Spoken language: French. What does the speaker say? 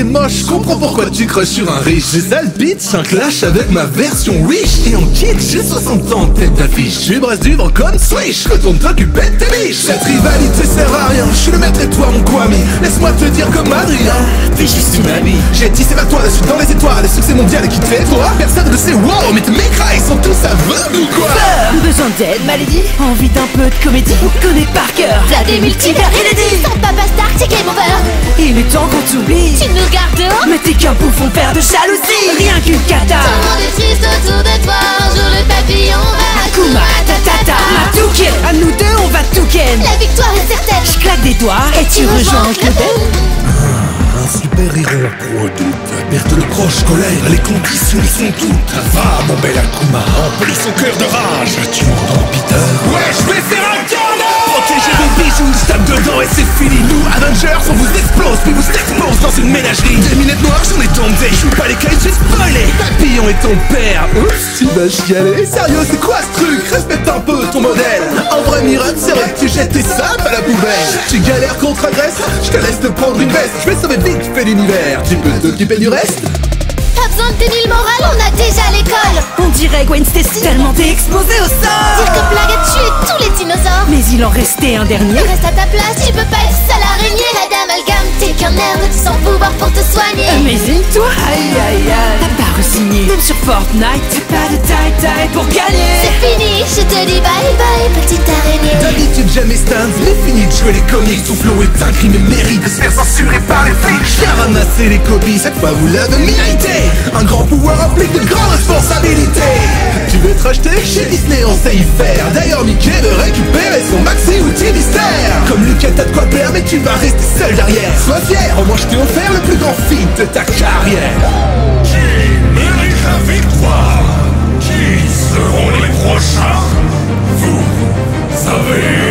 t'es moche, je comprends pourquoi tu crushes sur un riche. J'ai sale bitch, un clash avec ma version riche. Et en kit, j'ai 60 ans en tête d'affiche. Je suis brasse du vent comme Swish, retourne t'occuper de tes biches. Cette rivalité sert à rien, je suis le maître et toi mon Kwame. Laisse-moi te dire comme Adrien, t'es juste une amie. J'ai tissé vers toi la suite dans les étoiles, le succès mondial est qui te fait toi. Personne ne sait wow, mais tes mécras ils sont tous aveugles ou quoi? Besoin d'aide, maladie, envie d'un peu de comédie. On connaît par cœur, t'as des multivers inédits. Sans papa star, c'est game over. Il est temps qu'on t'oublie. Tu nous regardes dehors, Mais t'es qu'un bouffon père de jalousie. Rien qu'une cata. tout le monde est triste autour de toi. Un jour le papillon va. Akuma, tatata, Matouken. À nous deux, on va tout ken. La victoire est certaine. Je claque des doigts et tu rejoins Oncle Ben. Un super-héros pro doute. Perte de proche colère, les conditions y sont toutes. Va mon bel Akuma, emplis son cœur de rage. Tu m'entends Peter? Ouais, je vais faire un câlin. Protégez vos bijoux, je tape dedans et c'est fini. Nous, Avengers, on vous explose, puis vous expose dans une ménagerie. Des lunettes noires, j'en ai tombé. Je suis pas les cailles, j'ai spoilé. Papillon est ton père. Oups, tu vas chialer. Sérieux, c'est quoi ce truc? Respecte un peu ton modèle. En vrai miracle, c'est vrai que tu jettes tes sapes à la poubelle. Tu galères contre agresse, je te laisse te prendre une veste. Je vais sauver vite fait l'univers, tu peux t'occuper du reste. Pas besoin de tenir le moral, on a déjà l'école. On dirait Gwen Stacy, tellement t'es exposé au sort. Dire que Plague a tué tous les dinosaures. Mais il en restait un dernier. Reste à ta place, tu peux pas être seule araignée. Pas d'amalgame, t'es qu'un nerd sans pouvoir pour te soigner. Amazing toi, aïe aïe aïe. T'as pas re-signé, même sur Fortnite. T'as pas de taille pour gagner. C'est fini, je te dis bye bye, petite araignée. D'habitude jamais stands, mais fini de jouer les comics. Son flow est un crime et mérite de se faire censurer par les flics. J'ai ramassé les copies, cette fois vous l'avez mérité. Un grand pouvoir implique de grandes responsabilités. Tu veux te racheter? Chez Disney on sait y faire. D'ailleurs Mickey veut récupérer son maxi outil mystère. Comme Lucas t'as de quoi plaire mais tu vas rester seul derrière. Sois fier, au moins je t'ai offert le plus grand film de ta carrière. Qui mérite la victoire? Qui seront les prochains? Vous savez